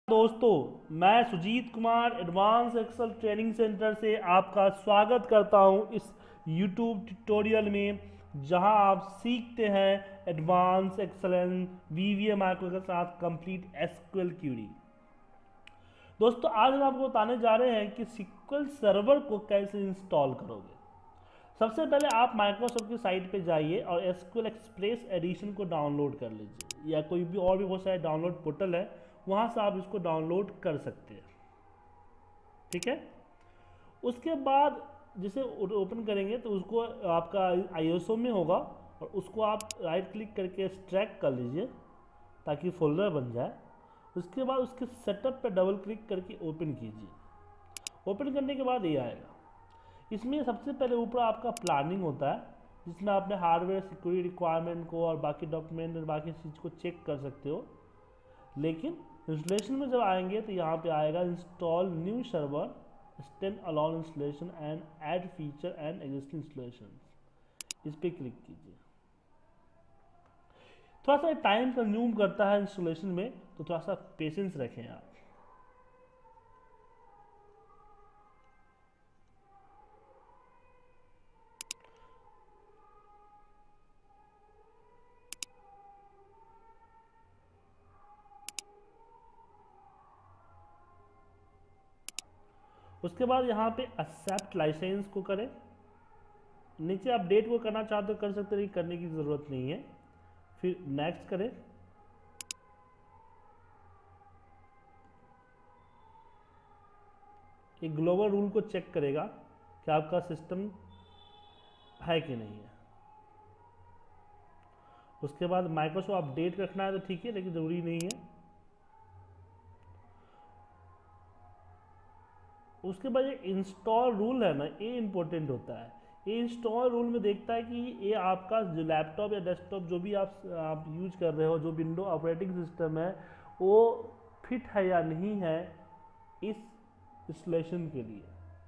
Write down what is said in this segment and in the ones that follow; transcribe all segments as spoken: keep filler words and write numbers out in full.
दोस्तों, मैं Sujeet Kumar advance excel training centre से आपका स्वागत करता हूं इस यूट्यूब ट्यूटोरियल में, जहां आप सीखते हैं एडवांस एक्सेल वीवीए माइक्रो के साथ कंप्लीट एसक्यूएल क्यूरी। दोस्तों, आज हम आपको बताने जा रहे हैं कि सिक्वल सर्वर को कैसे इंस्टॉल करोगे। सबसे पहले आप माइक्रोसॉफ्ट की साइट पे जाइए और एसक्यूएल एक्सप्रेस एडिशन को डाउनलोड कर लीजिए, या कोई भी और भी बहुत सारे डाउनलोड पोर्टल है, वहाँ से आप इसको डाउनलोड कर सकते हैं। ठीक है, उसके बाद जिसे ओपन करेंगे तो उसको आपका आईएसओ में होगा और उसको आप राइट क्लिक करके एक्सट्रैक्ट कर लीजिए ताकि फोल्डर बन जाए। उसके बाद उसके सेटअप पे डबल क्लिक करके ओपन कीजिए। ओपन करने के बाद ये आएगा। इसमें सबसे पहले ऊपर आपका प्लानिंग होता है, जिसमें आपने हार्डवेयर सिक्योरिटी रिक्वायरमेंट को और बाकी डॉक्यूमेंट और बाकी चीज़ को चेक कर सकते हो। लेकिन इंस्टॉलेशन में जब आएंगे तो यहाँ पे आएगा install new server stand alone installation and add feature and existing installation. इस पर क्लिक कीजिए। थोड़ा सा टाइम कंज्यूम करता है इंस्टॉलेशन में, तो थोड़ा सा पेशेंस रखें आप। उसके बाद यहाँ पे एक्सेप्ट लाइसेंस को करें। नीचे अपडेट को करना चाहते हो कर सकते हैं, करने की ज़रूरत नहीं है। फिर नेक्स्ट करें। ये ग्लोबल रूल को चेक करेगा कि आपका सिस्टम है कि नहीं है। उसके बाद माइक्रोसॉफ्ट अपडेट रखना है तो ठीक है, लेकिन ज़रूरी नहीं है। उसके बाद ये इंस्टॉल रूल है ना, ये इंपॉर्टेंट होता है। ये इंस्टॉल रूल में देखता है कि ये आपका जो लैपटॉप या डेस्कटॉप जो भी आप आप यूज कर रहे हो, जो विंडो ऑपरेटिंग सिस्टम है, वो फिट है या नहीं है इस इंस्टॉलेशन के लिए।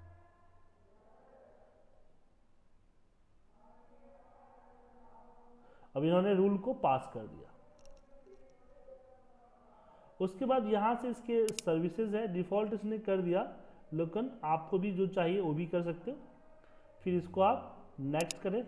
अब इन्होंने रूल को पास कर दिया। उसके बाद यहाँ से इसके सर्विसेज है, डिफ़ॉल्ट इसने कर दिया, लेकिन आपको भी जो चाहिए वो भी कर सकते हो। फिर इसको आप नेक्स्ट करें।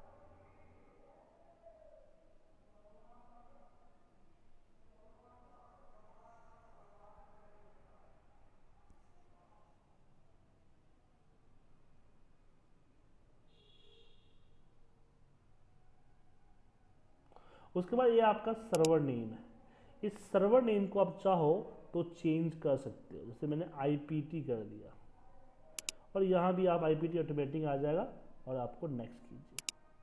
उसके बाद ये आपका सर्वर नेम है। इस सर्वर नेम को आप चाहो तो चेंज कर सकते हो। जैसे मैंने आईपीटी कर दिया और यहाँ भी आप आईपीटी ऑटोमेटिक आ जाएगा और आपको नेक्स्ट कीजिए।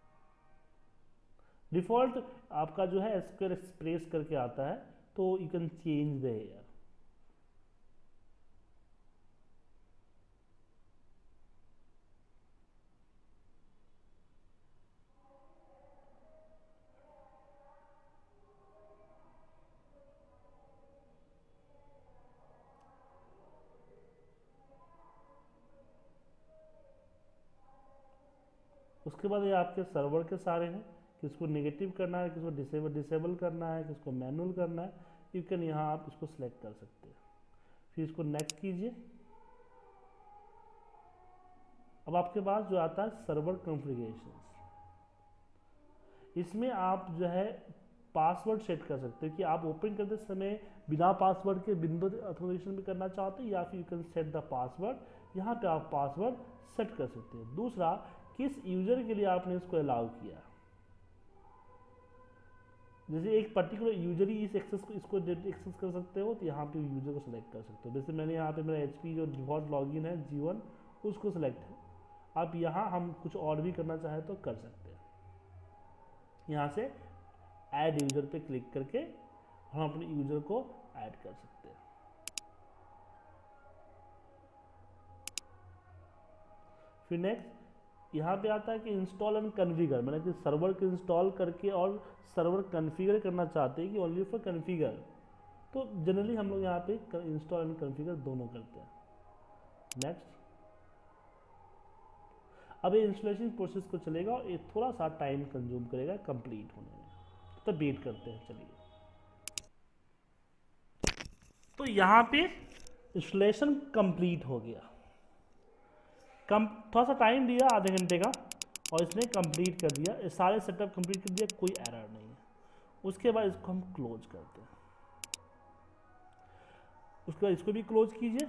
डिफ़ॉल्ट आपका जो है एसक्यूएल एक्सप्रेस करके आता है, तो you can change the here. उसके बाद ये आपके सर्वर के सारे हैं, किसको नेगेटिव करना है, किसको डिसेबल डिसेबल करना है, किसको मैनुअल करना है। यू कैन यहाँ आप इसको सिलेक्ट कर सकते हैं। फिर इसको नेक्स्ट कीजिए। अब आपके पास जो आता है सर्वर कॉन्फ़िगरेशंस, इसमें आप जो है पासवर्ड सेट कर सकते हो कि आप ओपन करते समय बिना पासवर्ड के विंडो ऑथराइजेशन भी करना चाहते हैं, या फिर you can set the password. यहाँ पे आप पासवर्ड सेट कर सकते हैं। दूसरा, किस यूजर के लिए आपने इसको अलाउ किया। जैसे एक पर्टिकुलर यूजर ही इस एक्सेस को इसको एक्सेस कर सकते हो, तो यहाँ पे यूजर को सिलेक्ट कर सकते हो। जैसे मैंने यहाँ पे मेरा एचपी जो डिफॉल्ट लॉगिन है जी वन, उसको सिलेक्ट है। आप यहाँ हम कुछ और भी करना चाहें तो कर सकते हैं। यहाँ से ऐड यूजर पे क्लिक करके हम अपने यूजर को ऐड कर सकते हैं। फिर नेक्स्ट यहाँ पे आता है कि इंस्टॉल एंड कन्फिगर, मैंने कि सर्वर को इंस्टॉल करके और सर्वर कन्फिगर करना चाहते हैं कि ओनली फॉर कन्फिगर, तो जनरली हम लोग यहाँ पे इंस्टॉल एंड कन्फिगर दोनों करते हैं। नेक्स्ट। अब ये इंस्टॉलेशन प्रोसेस को चलेगा और ये थोड़ा सा टाइम कंज्यूम करेगा कंप्लीट होने में, तो वेट करते हैं। चलिए, तो तो यहाँ पे इंस्टॉलेशन कंप्लीट हो गया। कम थोड़ा सा टाइम दिया आधे घंटे का और इसने कंप्लीट कर दिया, ये सारे सेटअप कंप्लीट कर दिया, कोई एरर नहीं है। उसके बाद इसको हम क्लोज करते हैं, उसके बाद इसको भी क्लोज कीजिए।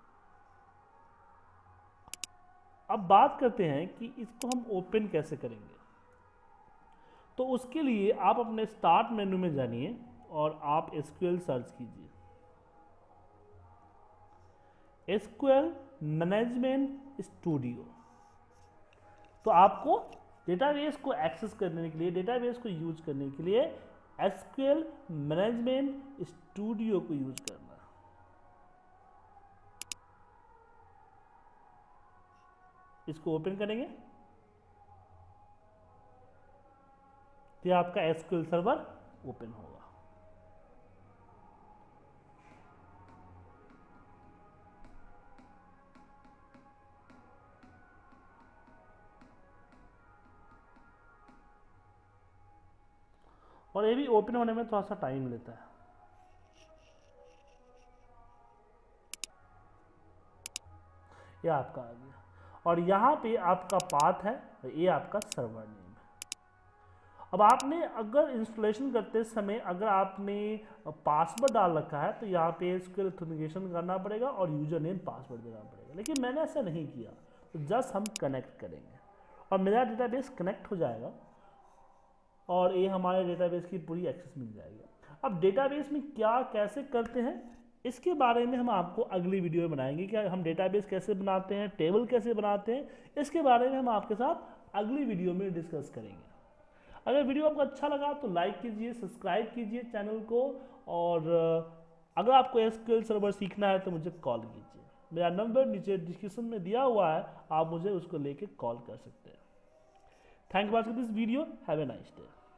अब बात करते हैं कि इसको हम ओपन कैसे करेंगे। तो उसके लिए आप अपने स्टार्ट मेनू में जानिए और आप एसक्यूएल सर्च कीजिए, एसक्यूएल मैनेजमेंट स्टूडियो। तो आपको डेटाबेस को एक्सेस करने के लिए, डेटाबेस को यूज करने के लिए एसक्यूएल मैनेजमेंट स्टूडियो को यूज करना है। इसको ओपन करेंगे तो आपका एसक्यूएल सर्वर ओपन होगा। और ये भी ओपन होने में थोड़ा सा टाइम लेता है। ये आपका आ गया और यहाँ पे आपका पाथ है, ये आपका सर्वर नेम है। अब आपने अगर इंस्टॉलेशन करते समय अगर आपने पासवर्ड डाल रखा है तो यहाँ पे इसके ऑथेंटिकेशन करना पड़ेगा और यूजर नेम पासवर्ड देना पड़ेगा, लेकिन मैंने ऐसा नहीं किया। तो जस्ट हम कनेक्ट करेंगे और मेरा डेटाबेस कनेक्ट हो जाएगा और ये हमारे डेटाबेस की पूरी एक्सेस मिल जाएगी। अब डेटाबेस में क्या कैसे करते हैं इसके बारे में हम आपको अगली वीडियो में बनाएंगे कि हम डेटाबेस कैसे बनाते हैं, टेबल कैसे बनाते हैं, इसके बारे में हम आपके साथ अगली वीडियो में डिस्कस करेंगे। अगर वीडियो आपको अच्छा लगा तो लाइक कीजिए, सब्सक्राइब कीजिए चैनल को, और अगर आपको एसक्यूएल सर्वर सीखना है तो मुझे कॉल कीजिए। मेरा नंबर नीचे डिस्क्रिप्शन में दिया हुआ है, आप मुझे उसको लेके कॉल कर सकते हैं। Thank you for this video, have a nice day.